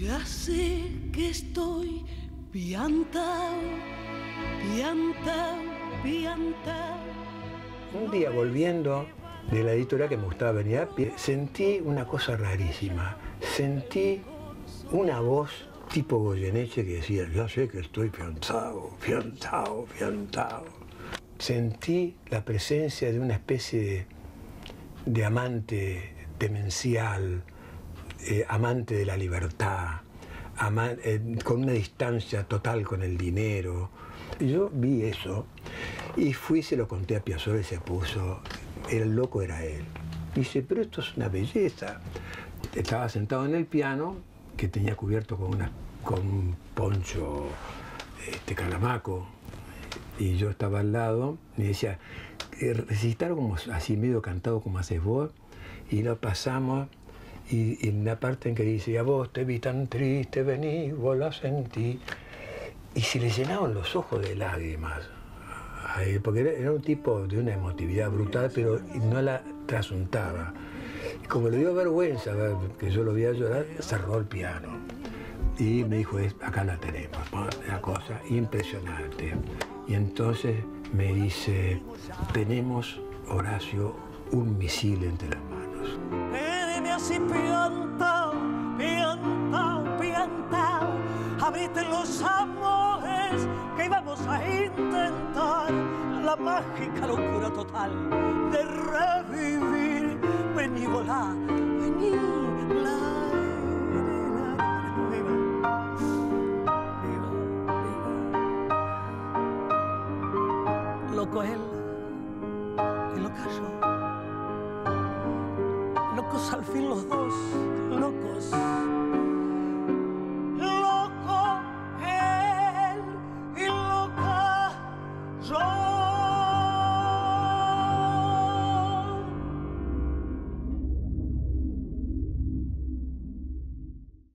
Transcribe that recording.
Ya sé que estoy piantao, piantao, piantao. Un día volviendo de la editorial que me gustaba venir a pie, sentí una cosa rarísima. Sentí una voz tipo Goyeneche que decía, ya sé que estoy piantao, piantao, piantao. Sentí la presencia de una especie de amante demencial, amante de la libertad, con una distancia total con el dinero. Yo vi eso y fui, se lo conté a Piazzolla y se puso, el loco era él. Dice, pero esto es una belleza. Estaba sentado en el piano, que tenía cubierto con un poncho calamaco, y yo estaba al lado, y decía, recitaron como así medio cantado como haces vos, y lo pasamos. Y en la parte en que dice, a vos te vi tan triste, vení, vos la sentí. Y se le llenaban los ojos de lágrimas. Porque era un tipo de una emotividad brutal, pero no la trasuntaba. Y como le dio vergüenza ver que yo lo veía llorar, cerró el piano. Y me dijo, acá la tenemos, una cosa impresionante. Y entonces me dice, tenemos, Horacio, un misil entre las manos. Así piantao, piantao, piantao, abrite los amores que íbamos a intentar la mágica locura total de revivir. Vení, volá, vení, viva, viva, viva. Loco él.